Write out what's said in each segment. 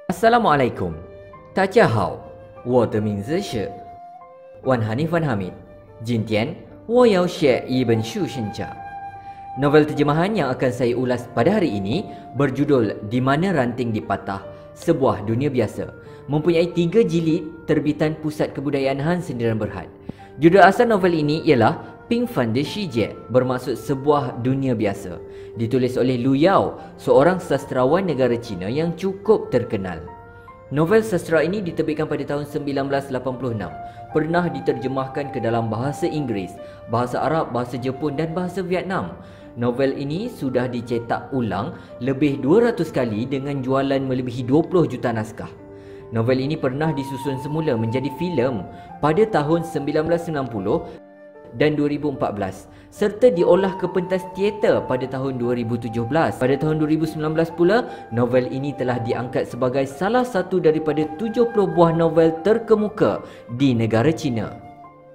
Assalamualaikum，大家好，我的名字是Wan Hanif Wan Hamid。今天我要share一本书新家。Novel terjemahan yang akan saya ulas pada hari ini berjudul Di Mana Ranting Dipatah, Sebuah Dunia Biasa. Mempunyai 3 jilid terbitan Pusat Kebudayaan Han Sendirian Berhad. Judul asal novel ini ialah Ping Fan de Shijie, bermaksud sebuah dunia biasa. Ditulis oleh Lu Yao, seorang sastrawan negara Cina yang cukup terkenal. Novel sastra ini diterbitkan pada tahun 1986. Pernah diterjemahkan ke dalam bahasa Inggeris, bahasa Arab, bahasa Jepun dan bahasa Vietnam. Novel ini sudah dicetak ulang lebih 200 kali dengan jualan melebihi 20 juta naskah. Novel ini pernah disusun semula menjadi filem pada tahun 1990 dan 2014 serta diolah ke pentas teater pada tahun 2017. Pada tahun 2019 pula, novel ini telah diangkat sebagai salah satu daripada 70 buah novel terkemuka di negara China.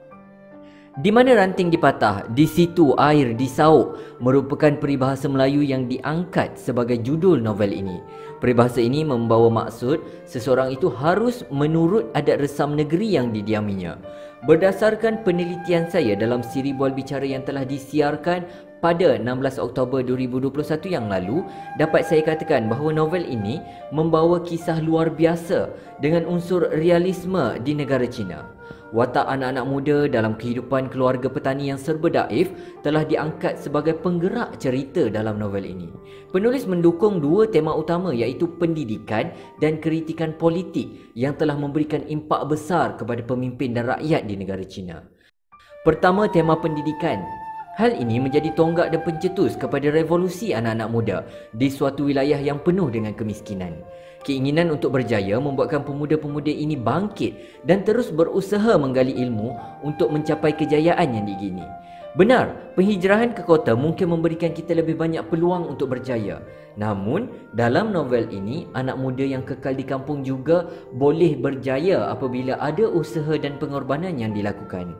Di Mana Ranting Dipatah, Di Situ Air Disauk merupakan peribahasa Melayu yang diangkat sebagai judul novel ini. Peribahasa ini membawa maksud seseorang itu harus menurut adat resam negeri yang didiaminya. Berdasarkan penelitian saya dalam siri bual bicara yang telah disiarkan pada 16 Oktober 2021 yang lalu, dapat saya katakan bahawa novel ini membawa kisah luar biasa dengan unsur realisme di negara China. Watak anak-anak muda dalam kehidupan keluarga petani yang serba daif telah diangkat sebagai penggerak cerita dalam novel ini. Penulis mendukung 2 tema utama, iaitu pendidikan dan kritikan politik yang telah memberikan impak besar kepada pemimpin dan rakyat di negara China. Pertama, tema pendidikan. Hal ini menjadi tonggak dan pencetus kepada revolusi anak-anak muda di suatu wilayah yang penuh dengan kemiskinan. Keinginan untuk berjaya membuatkan pemuda-pemuda ini bangkit dan terus berusaha menggali ilmu untuk mencapai kejayaan yang diingini. Benar, penghijrahan ke kota mungkin memberikan kita lebih banyak peluang untuk berjaya. Namun, dalam novel ini, anak muda yang kekal di kampung juga boleh berjaya apabila ada usaha dan pengorbanan yang dilakukan.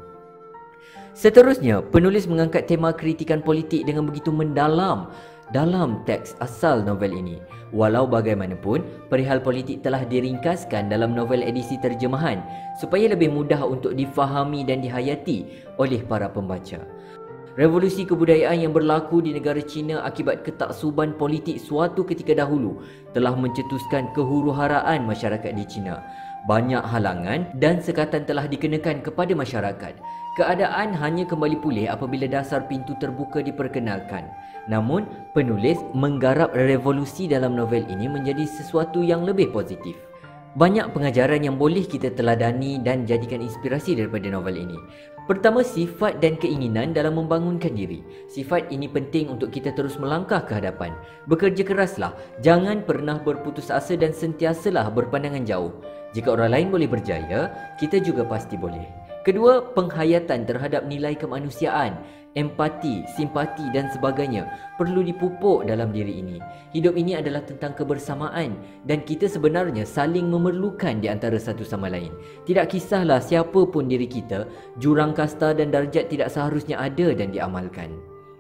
Seterusnya, penulis mengangkat tema kritikan politik dengan begitu mendalam dalam teks asal novel ini. Walau bagaimanapun, perihal politik telah diringkaskan dalam novel edisi terjemahan supaya lebih mudah untuk difahami dan dihayati oleh para pembaca. Revolusi kebudayaan yang berlaku di negara China akibat ketaksuban politik suatu ketika dahulu telah mencetuskan kehuru-haraan masyarakat di China. Banyak halangan dan sekatan telah dikenakan kepada masyarakat. Keadaan hanya kembali pulih apabila dasar pintu terbuka diperkenalkan. Namun, penulis menggarap revolusi dalam novel ini menjadi sesuatu yang lebih positif. Banyak pengajaran yang boleh kita teladani dan jadikan inspirasi daripada novel ini. Pertama, sifat dan keinginan dalam membangunkan diri. Sifat ini penting untuk kita terus melangkah ke hadapan. Bekerja keraslah, jangan pernah berputus asa dan sentiasalah berpandangan jauh. Jika orang lain boleh berjaya, kita juga pasti boleh. Kedua, penghayatan terhadap nilai kemanusiaan, empati, simpati dan sebagainya perlu dipupuk dalam diri ini. Hidup ini adalah tentang kebersamaan dan kita sebenarnya saling memerlukan di antara satu sama lain. Tidak kisahlah siapa pun diri kita, jurang kasta dan darjat tidak seharusnya ada dan diamalkan.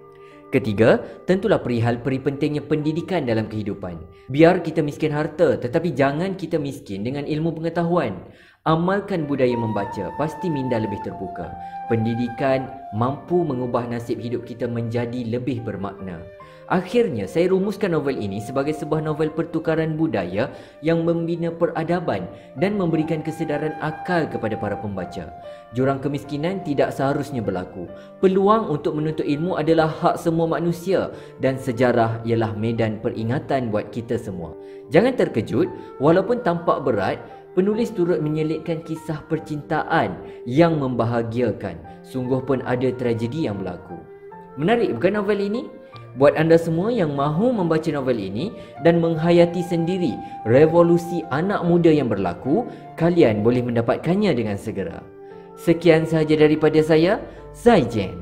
Ketiga, tentulah perihal pentingnya pendidikan dalam kehidupan. Biar kita miskin harta, tetapi jangan kita miskin dengan ilmu pengetahuan. Amalkan budaya membaca, pasti minda lebih terbuka. Pendidikan mampu mengubah nasib hidup kita menjadi lebih bermakna. Akhirnya, saya rumuskan novel ini sebagai sebuah novel pertukaran budaya yang membina peradaban dan memberikan kesedaran akal kepada para pembaca. Jurang kemiskinan tidak seharusnya berlaku. Peluang untuk menuntut ilmu adalah hak semua manusia dan sejarah ialah medan peringatan buat kita semua. Jangan terkejut, walaupun tampak berat, penulis turut menyelitkan kisah percintaan yang membahagiakan. Sungguh pun ada tragedi yang berlaku. Menarik bukan novel ini? Buat anda semua yang mahu membaca novel ini dan menghayati sendiri revolusi anak muda yang berlaku, kalian boleh mendapatkannya dengan segera. Sekian sahaja daripada saya, Zaijian.